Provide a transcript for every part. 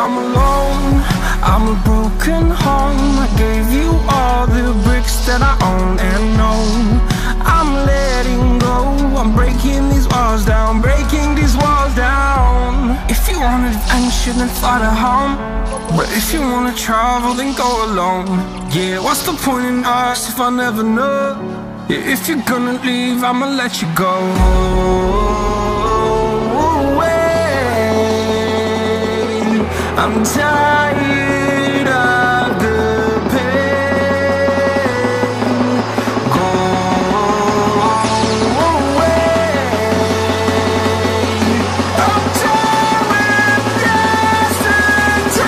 I'm alone, I'm a broken home. I gave you all the bricks that I own and know. I'm letting go, I'm breaking these walls down, breaking these walls down. If you want adventure, then fly to home. But if you wanna travel, then go alone. Yeah, what's the point in us if I never know? Yeah, if you're gonna leave, I'ma let you go. I'm tired of the pain. Go away. I'm tired with yesterday.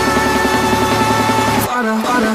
Harder, harder.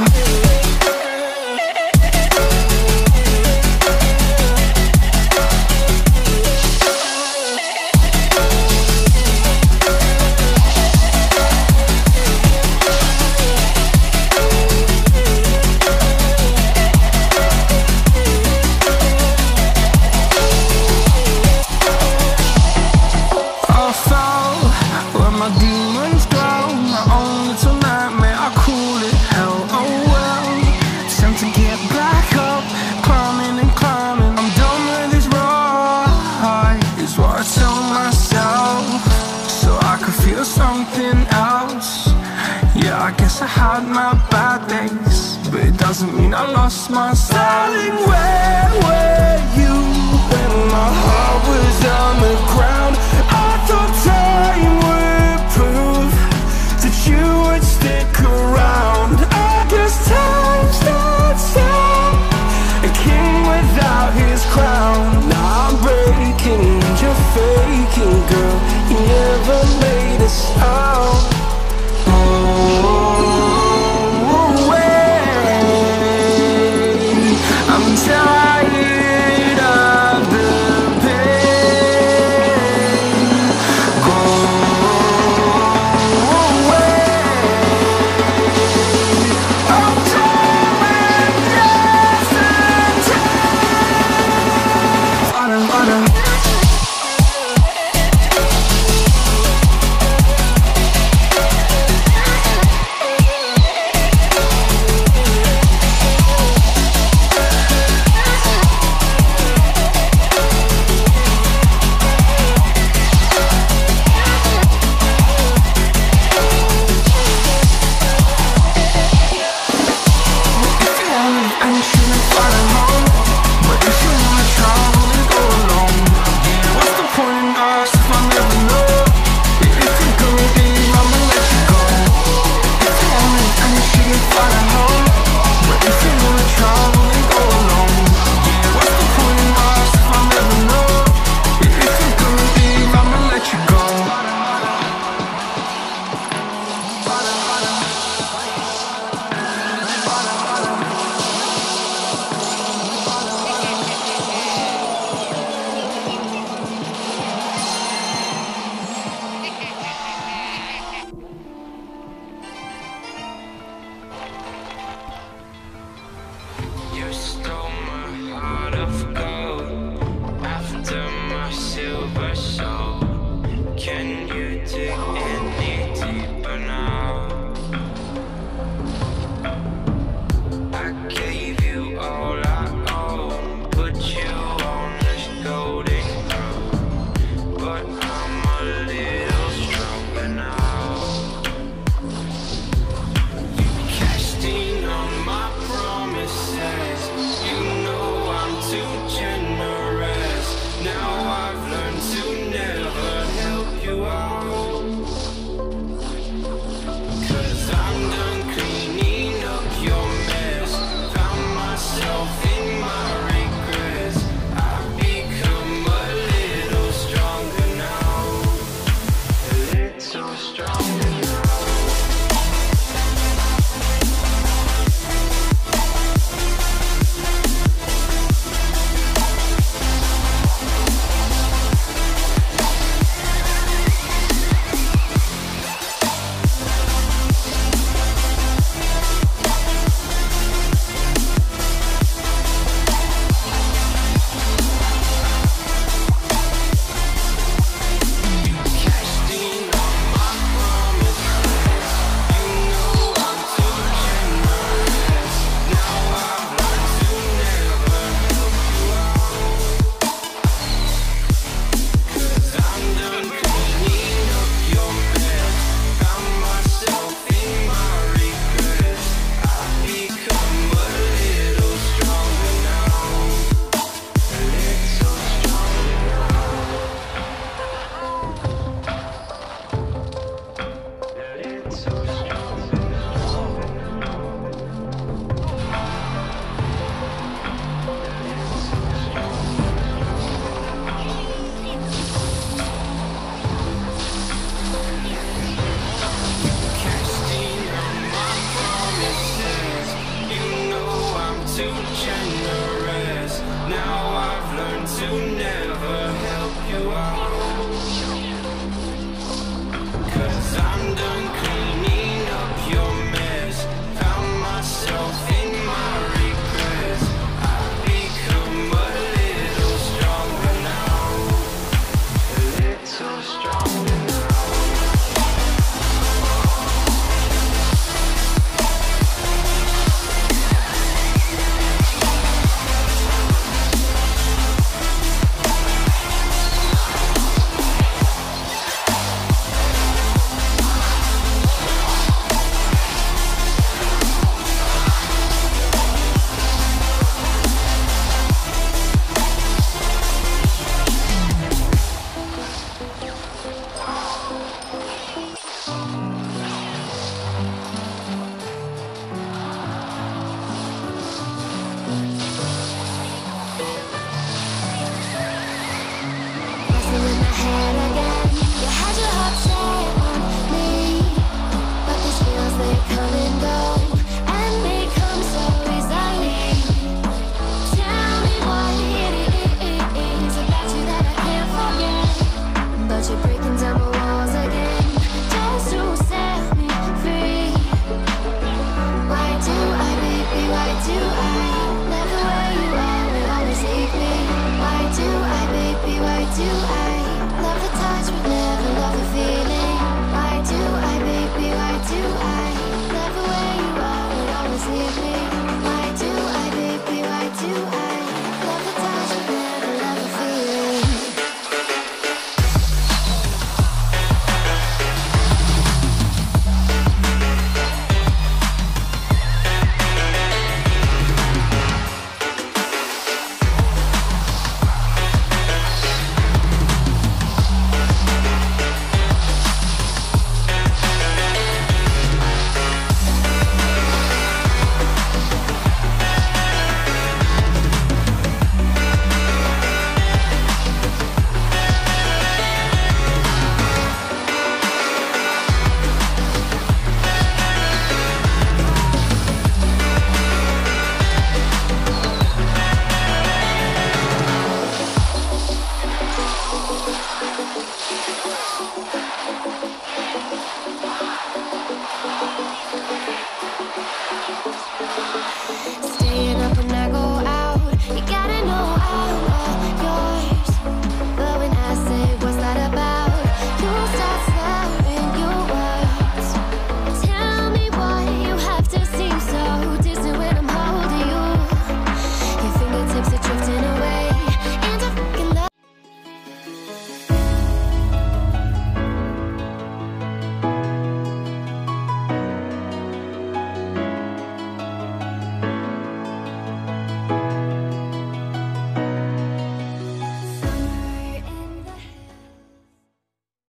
Something else. Yeah, I guess I had my bad days, but it doesn't mean I lost my style. Darling, where were you when my heart was on the ground? I thought time would prove that you would stick around. I guess time stands still, a king without his crown. Now I'm breaking, you're faking, girl. You never made a sound. I'm tired of the pain. Go away. I'm tired with yesterday. Harder, harder. You stole my heart of gold after my silver soul. Can you dig it?